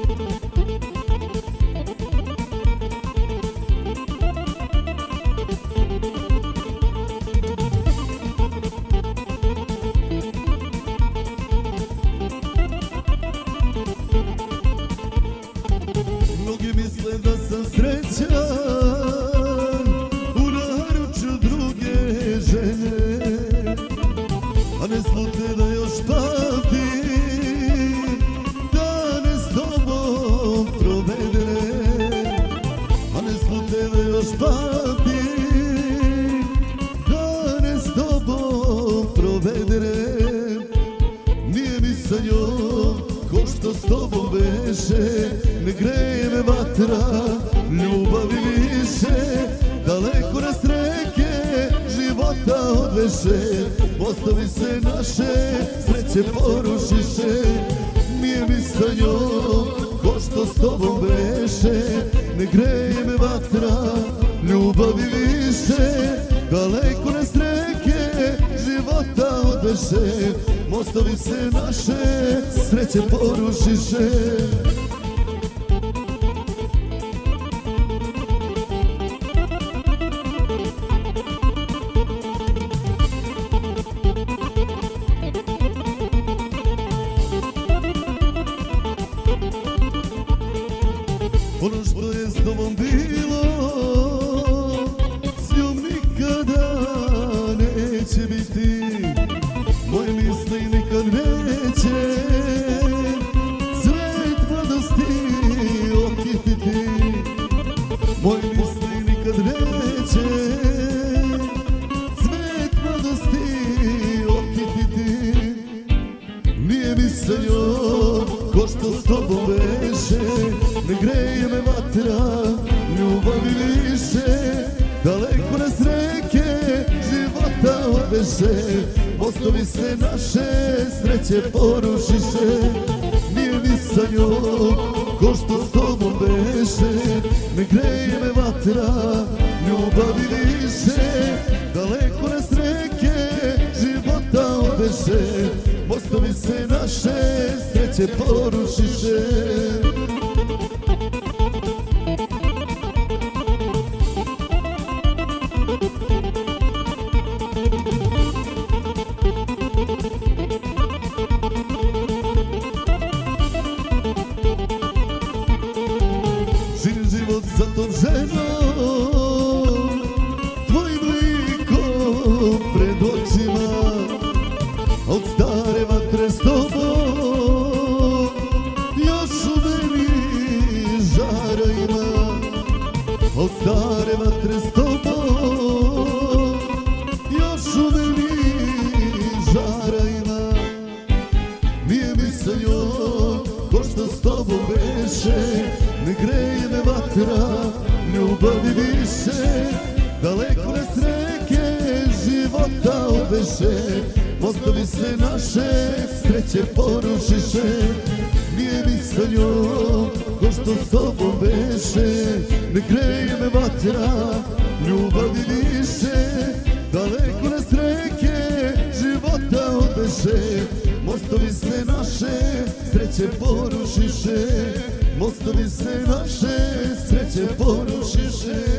Mnogi misle da sam srećan u naručju druge žene, a ne slute da još pamtim dane s tobom provedene, a ne slute da još pamtim dane s tobom provedene. Nije mi sa njom ko što s tobom beše, ne greje me vatra ljubavi više. Daleko nas reke života odveše, mostovi se naše sreće porušiše. Nije mi sa njom ko što s tobom beše, ne greje me vatra ljubavi više. Daleko nas reke života odveše, mostovi se naše sreće porušiše. Ono što je s tobom bilo, s njom nikada neće biti. Moje misli nikad neće cvet mladosti okititi. Moje misli nikad neće cvet mladosti okititi. Nije mi sa njom ko što s tobom beše, ne greje me vatra ljubavi više. Daleko nas reke života odveše, mostovi se naše sreće porušiše. Nije mi sa njom ko što s tobom beše, ne greje me vatra ljubavi više. Daleko nas reke života odveše, mostovi se naše sreće porušiše. Život za tom ženom, tvojim likom pred očima. Od stare vatre s tobom još u meni žara ima. Od stare vatre s tobom još u meni žara ima. Nije mi sa njom ko što s tobom beše, ne greje me vatra ljubavi više. Daleko nas reke života odveše, mostovi se naše sreće porušiše. Nije mi sa njom ko što s tobom beše, ne greje me vatra ljubavi više. Daleko nas reke života odveše, mostovi se naše sreće porušiše. Mostovi se naše sreće porušiše.